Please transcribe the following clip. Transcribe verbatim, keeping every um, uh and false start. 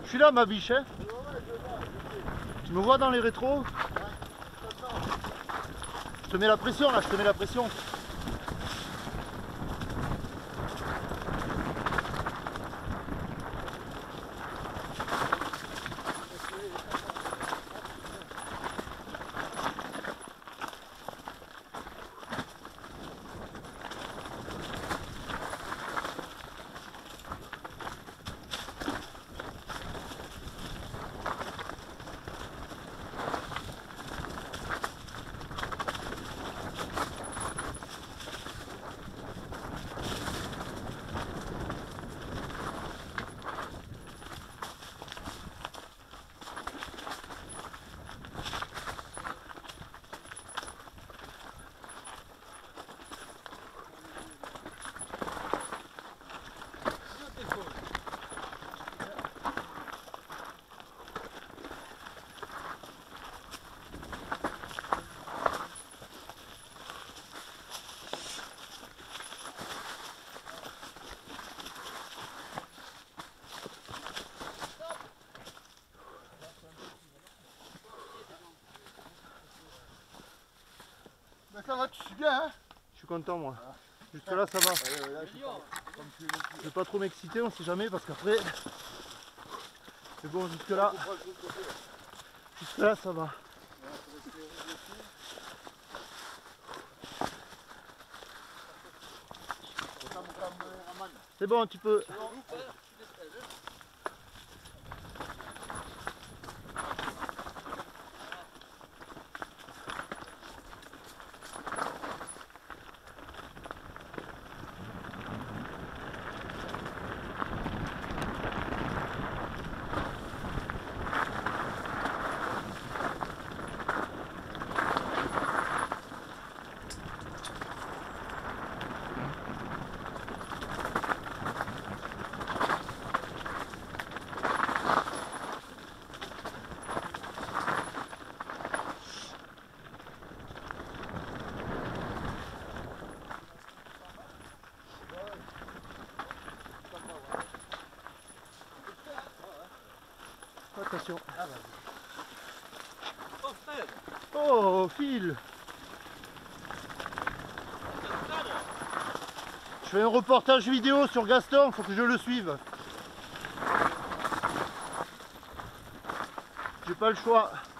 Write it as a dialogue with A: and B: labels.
A: Je suis là, ma biche, hein. Tu me vois dans les rétros? Je te mets la pression là, je te mets la pression.
B: Ben ça va, tu suis bien, hein?
A: Je suis content moi. Jusque là ça va.
B: Ouais, ouais, là, je suis pas- comme tu es
A: Je vais pas trop m'exciter, on sait jamais parce qu'après. C'est bon, jusque là. Jusque là ça va. C'est bon, tu peux. Attention. Oh, Phil. Je fais un reportage vidéo sur Gaston, faut que je le suive. J'ai pas le choix.